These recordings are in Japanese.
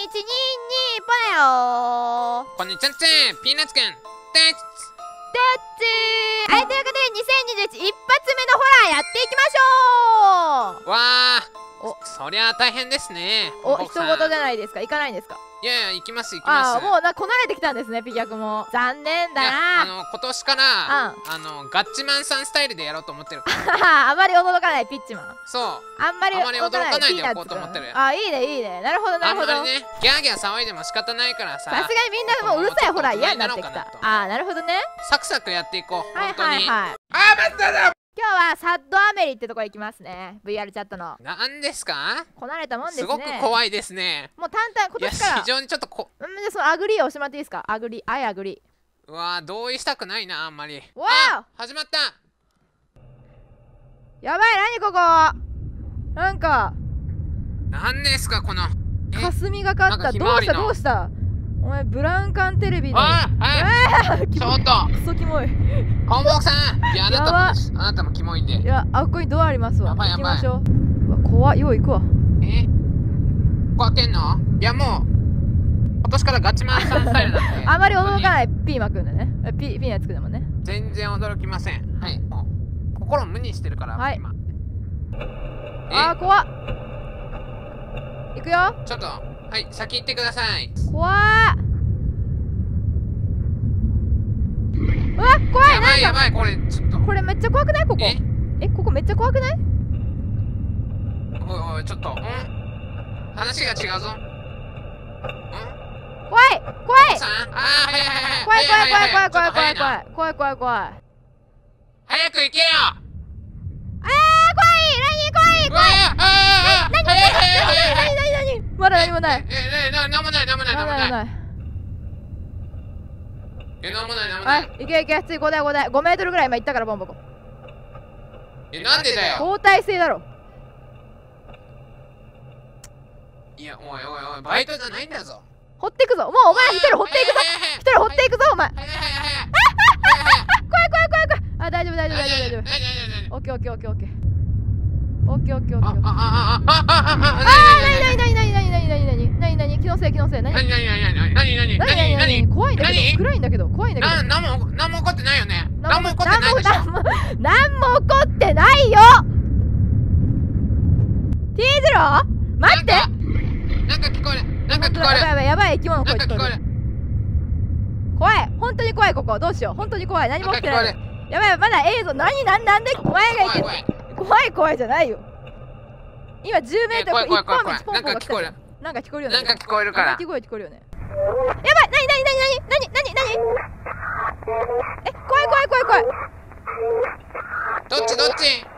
ポネよこんにちは、ピーナッツくんです。 はい、ということで2021一発目のホラーやっていきましょう。 わー、そりゃ大変ですね。 お、一言じゃないですか。行かないんですか。 いやいや、行きます行きます。 ああ、もうこなれてきたんですね、ピギャクも。残念だな。 今年からガッチマンさんスタイルでやろうと思ってるから。 あまり驚かないピッチマン。 そう、 あんまり驚かないでおこうと思ってる。 あ、いいねいいね。なるほどなるほど。 あんまりね、ギャーギャー騒いでも仕方ないからさ。 さすがにみんなもううるさいホラー嫌になってきた。ああ、なるほどね。 サクサクやっていこう。 はいはいはい。 あー、待ってだ。 今日はサッドアメリってとこ行きますね。 VR チャットの。 なんですか。 こなれたもんですね。 すごく怖いですね。 もう淡々今年から非常にちょっとで、そのアグリーを押してもらっていいですか。アグリー、アグリー。うわー、同意したくないな、あんまり。 わあ、始まった。 やばい、何ここ。なんかなんですかこの霞がかった。どうしたどうした。お前ブラウン管テレビで。 ああ、ちょっとクソキモい。 コンボクさん、いや、あなたもです。あなたもキモいんで。 いや、あっこにドアありますわ。 やばいやばい。 行きましょう。うわ、怖い。よう行くわ。 ここ開けんの。いや、もう今年からガチマンさんスタイルなんで。 あまり驚かないピーマくんだね。ピーナツくんだもんね。 全然驚きません。はい、もう心無にしてるから、 はい、 今。 あー、怖っ。行くよ。 ちょっと、はい、先行ってください。 怖ー。うわ、怖い。 やばいやばい、これちょっと。 これめっちゃ怖くない？ここ。ここめっちゃ怖くない？ おいおい、ちょっと、話が違うぞ。 怖い怖い。 さん、あー、はいはいはい。 怖い怖い怖い怖い怖い怖い怖い怖い怖い怖い。 早く行けよ。 怖い。怖い怖い。何まだ何もない。 なんもないなんもないなんもない。なんもないなんもない。 いけいけ、次5台5台。5メートルぐらい今行ったから、ボンボコ。 なんでだよ。 交代制だろ。 いや、おいおいおい、バイトじゃないんだぞ。 掘っていくぞ。もうお前一人掘っていくぞ。一人掘っていくぞ、お前。怖い怖い怖い怖い。あ、大丈夫大丈夫大丈夫大丈夫。オッケーオッケーオッケーオッケー。オッケーオッケーオッケー。何気のせい気のせい。何怖いんだけど。暗いんだけど。怖いんだけど。 何も起こってないよね。何も起こってないでしょ。 何も起こってないよ。ティーゼロ待って。 なんか聞こえる。なんか聞こえる。 やばい生き物声聞こえる。 なんか聞こえる。 怖い。本当に怖い。ここどうしよう。本当に怖い。何も起きてない。やばい、まだ映像。なんでお前が言って怖い怖いじゃないよ。今10メートル一本道ポンポンが来た。なんか聞こえるよね。 なんか聞こえるから。 聞こえるよね。やばい。何怖い。 どっち右。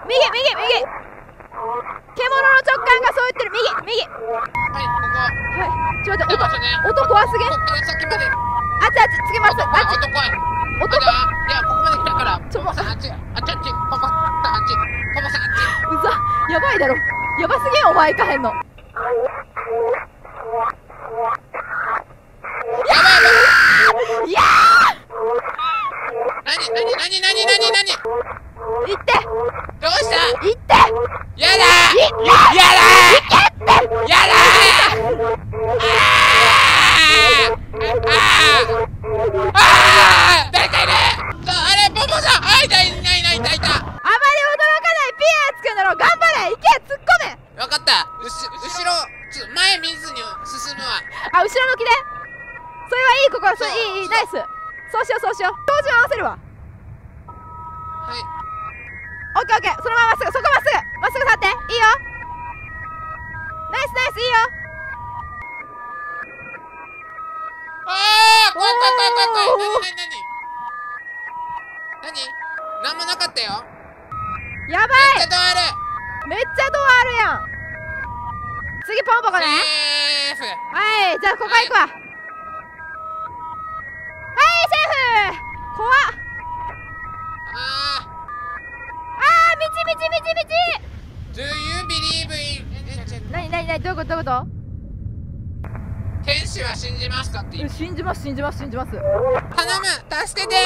獣の直感がそう言ってる。右。 はい、ここ。 はい。ちょっと待って、音怖すぎ。 ここから先まで。 あっちつけます。 音怖い。 音いや、ここまで来たから。ポポさんあっち。パパさんあっち。 うざ、やばいだろ。やばすぎん、お前行かへんの。いや何行って。 どうした。 行って。 やだ誰かいる。あれ、ポポさん。あ、いた。 あまり驚かないピーナッツくんだろ。頑張れ。行け、突っ込め。 わかった。後ろ、前見ずに進むわ。 あ、後ろ向きで。それはいい心。それいいナイス。そうしよう。標準合わせるわ。 はい。 オッケー。そのまままっすぐ。そこまっすぐ立って。いいよ。ナイスいいよ。 怖い。何もなかったよ。 やばい。めっちゃドアあるやん。次ポンポコね。はい、じゃあここ行くわ。はい、セーフ。怖っ。道。 Do you believe in？ 何どういうこと天使は信じますかって言う。 信じます。 頼む、助けて。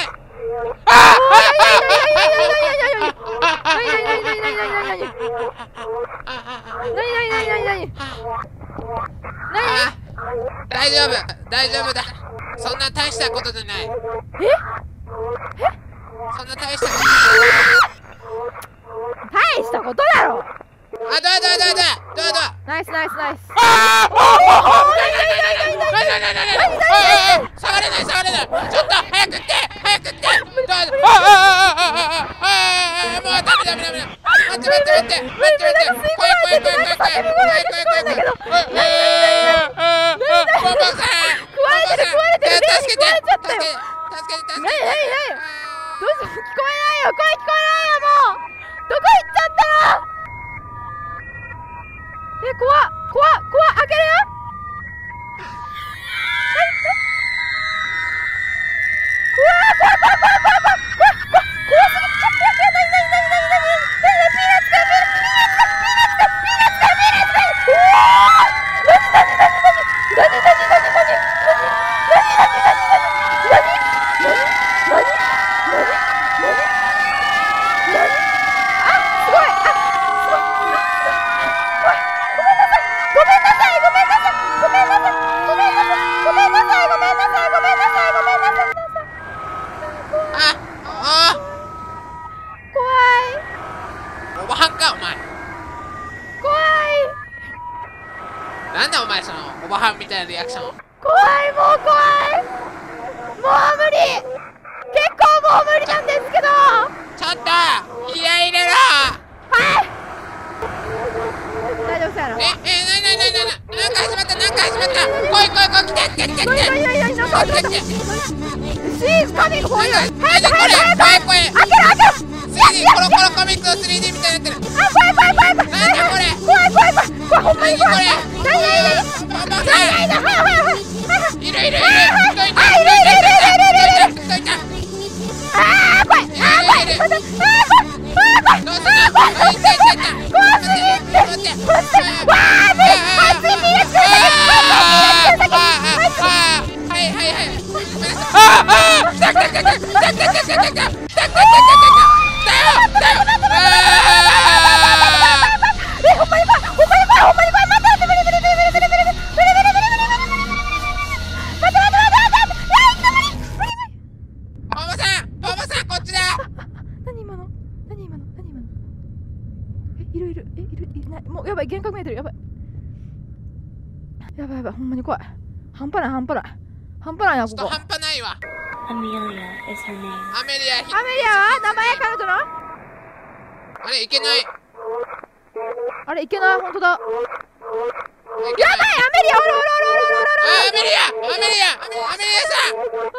何大丈夫大丈夫だ。そんな大したことじゃない。そんな大したこと大したことだろ。 あ、どうナイスナイスナイス。 触れない触れない。ちょっと早くって早くって。もうダメダメダメ。待って待って待って待って待って。怖い怖い怖い怖い怖い怖い怖い怖い怖い。ボンボンさん。 食われてる食われてる。 助けて助けて助けて。 何どうしよう。聞こえないよ。声聞こえないよ。もうどこ行っちゃったの。怖っ怖っ怖っ。開けるよ。うわー怖っ怖っ怖っ怖っ怖っ怖っ怖すぎ。 なんだお前そのおばはんみたいなリアクション。 怖いもう怖い。もう無理。結構もう無理なんですけど。 ちょっと気合い入れろ。 はい大丈夫そうやろ。 なんか始まったなんか始まった。来い来い来い来て来て来て来て。 なんか始まった。シーズカミングフォーユー。早く早く早く。 開ける開ける。3D コロコロコミックの 3D みたいになってる。 あ怖い怖い怖い怖い。 なんだこれ。 怖い怖い怖い。怖いほんまに怖い。 何いるいるいる。もうやばい幻覚見えてる。やばいやばいやばい。ほんまに怖い。半端ない半端ない半端ないなここ。 半端ないわ。 アメリア is her name. アメリアは名前彼女の。 あれいけない。 あれいけない。本当だ。やばいアメリア。おろおろおろおろおろ。 アメリアさん。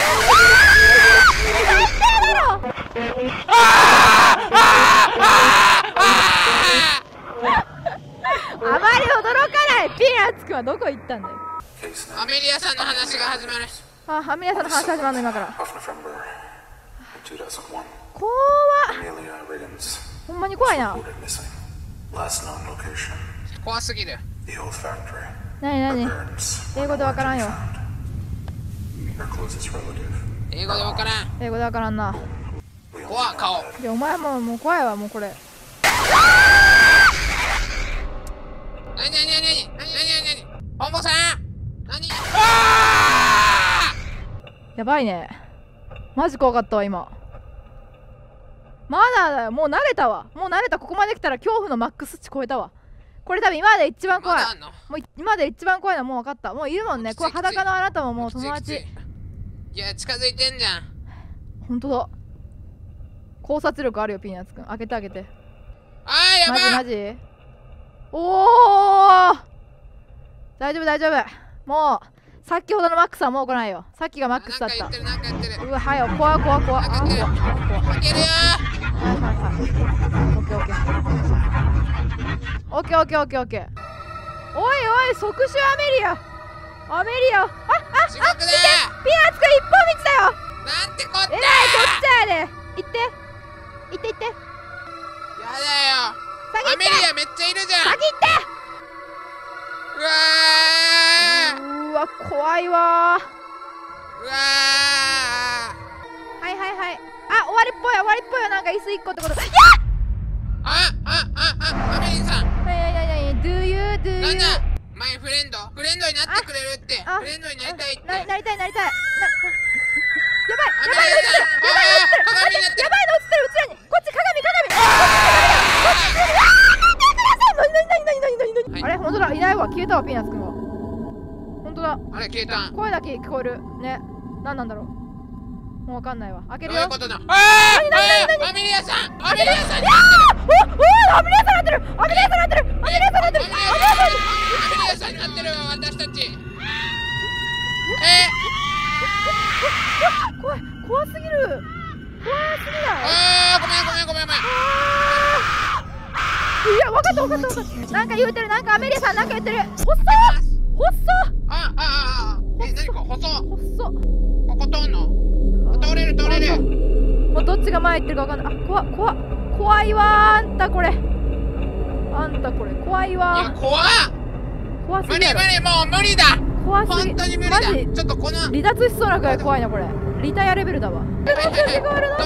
最低だろ。あまり驚かない。ピーナッツくんはどこ行ったんだよ。 アメリアさんの話が始まる。 アメリアさんの話始まるの今から。怖っ。ほんまに怖いな。 怖すぎる。 なになに英語でわからんよ。 英語でわからん。 英語でわからんな。 怖っ顔。 いやお前もう怖いわもうこれ。 なに本坊さん何。 やばいね。マジ怖かったわ今。まだだよ。もう慣れたわ。もう慣れた。ここまで来たら恐怖のマックス値超えたわ。これ多分今まで一番怖い。もう今まで一番怖いのはもう分かった。もういるもんね。これ裸のあなたももう友達。 いや近づいてんじゃん。 ほんとだ。考察力あるよピーナッツくん。開けてあげて。 やばい。 マジおー大丈夫大丈夫。もう先ほどのマックスはもう来ないよ。さっきがマックスだった。うわはよ怖い怖い怖い。 開けるよ。 オッケーオッケーオッケーオッケーオッケー。おいおい即死アメリア。 地獄だ。 ピーナッツくん一本道だよ。 なんてこった。 こっちやで。行ってやだよ。アメリアめっちゃいるじゃん。 先行って。うわ怖いわ。はいはいはい。終わりっぽいよ。なんか椅子1個ってこと。やっアメリアさん。 どういうなんだマイフレンドになってくれるって。フレンドになりたいって。 なりたい。やばい。 やばい鏡になってる。 やばいの落ちてる、うちらに。こっち鏡。あれ、ほんとだ、いないわ。消えたわ、ピーナッツくんが。ほんとだ。 あれ、消えた。 声だけ聞こえる。ね。なんなんだろう。もうわかんないわ。開けるよ。 どういうことだ。アメリアさんアメリアさんなってる。アメリアさんになってるわ、私たち。怖すぎる。ごめん。いや、わかった。なんか言うてる。なんかアメリアさんなんか言ってる。細っ。 何か細っ。 ここ通んの？通れる。 もうどっちが前行ってるかわかんない。怖いわ。あんたこれ怖いわ。 いや、怖すぎる。もう無理だ。 怖すぎ。 本当に無理だ。ちょっとこの離脱しそうなくらい怖いなこれ。リタイアレベルだわ。なんか聞こえる。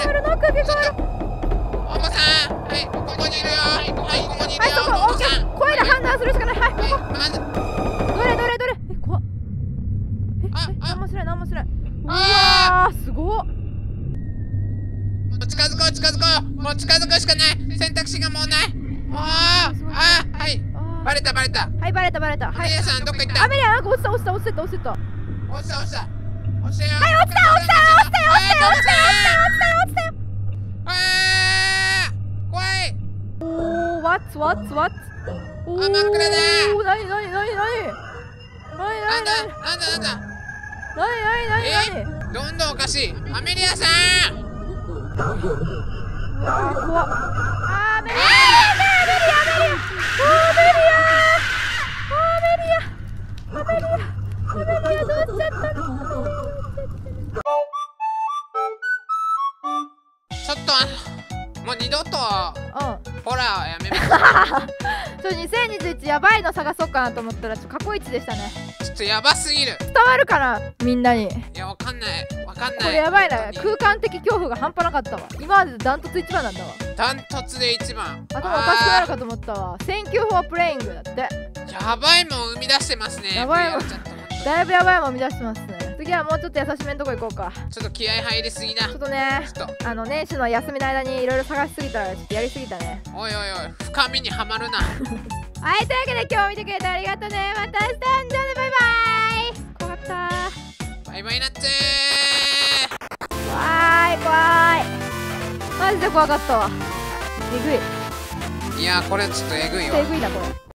おもさん、はい、ここにいるよ。 はい、そこ、オッケー。声で判断するしかない。はい、ここ。どれ。怖っ。なんもしない。うわー、すごっ。 近づこう。もう近づくしかない。選択肢がもうない。はい。バレた。 はい、バレた。 アメリアさん、どっか行った。 アメリアなんか落ちた。 落ちたよ。 はい、落ちたよ。 怖い。 What? 真っ暗だ。 なにどんどんおかしい。アメリアさん。 怖っ。アメリアどうしちゃったの。 ちょっともう二度とホラーはやめましょう。 2021やばいの探そうかなと思ったら過去一でしたね。 ちょっとやばすぎる。 伝わるかなみんなに。 いや、わかんない。 これやばいな。空間的恐怖が半端なかったわ。今までダントツ一番なんだわ。 ダントツで一番。 頭おかしくなるかと思ったわ。Thank you for playing だって。 やばいもん生み出してますね。 やばいもん。だいぶやばいもん生み出してますね。次はもうちょっと優しめのとこ行こうか。 ちょっと気合入りすぎな。 ちょっとね、年始の休みの間にいろいろ探しすぎたらちょっとやりすぎたね。 おい、深みにはまるな。 はい、というわけで今日見てくれてありがとうね。また明日、じゃあね、バイバイ。怖かった。 バイバイなっち怖い。マジで怖かったわ。えぐい。 いや、これちょっとえぐいわ。 えぐいなこれ。